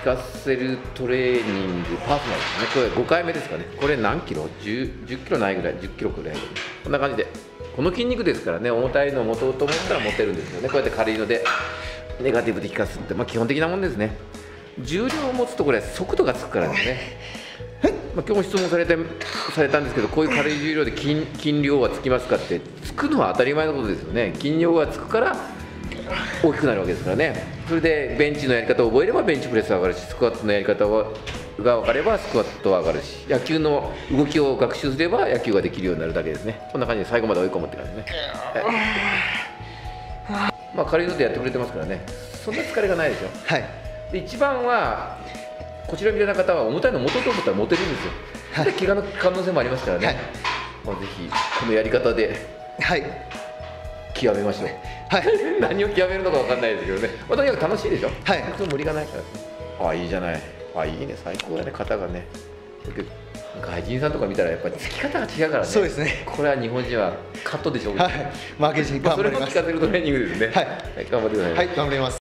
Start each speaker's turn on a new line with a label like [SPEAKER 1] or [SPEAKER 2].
[SPEAKER 1] かせるトレーニングパーソナルですね。これ5回目ですかね。これ何キロ 10キロないぐらい、10キロくらい、こんな感じで、この筋肉ですからね、重たいのを持とうと思ったら持てるんですよね。こうやって軽いのでネガティブで効かすって、基本的なもんですね。重量を持つとこれ速度がつくからですね。今日も質問されたんですけど、こういう軽い重量で筋量はつきますかって、つくのは当たり前のことですよね。筋量がつくから大きくなるわけですからね。それでベンチのやり方を覚えればベンチプレスは上がるし、スクワットのやり方が分かればスクワットは上がるし、野球の動きを学習すれば野球ができるようになるだけですね。こんな感じで最後まで追い込むって感じですね。軽いのでやってくれてますからね、そんな疲れがないでしょ。
[SPEAKER 2] はい。
[SPEAKER 1] で一番はこちらみたいな方は重たいの持とうと思ったら持てるんですよ。で怪我の可能性もありますからね、ぜひこのやり方で極めましょう。何を極めるのか分かんないですけどね、とにかく楽しいでしょ。無理がないから。いいじゃない。いいね、最高だね、型がね。外人さんとか見たらやっぱりつき方が違うからね。
[SPEAKER 2] そうですね。
[SPEAKER 1] これは日本人はカットでしょう。
[SPEAKER 2] 負けずに頑張ります。
[SPEAKER 1] それも効かせるトレーニングですね。頑張ってください。
[SPEAKER 2] 頑張ります。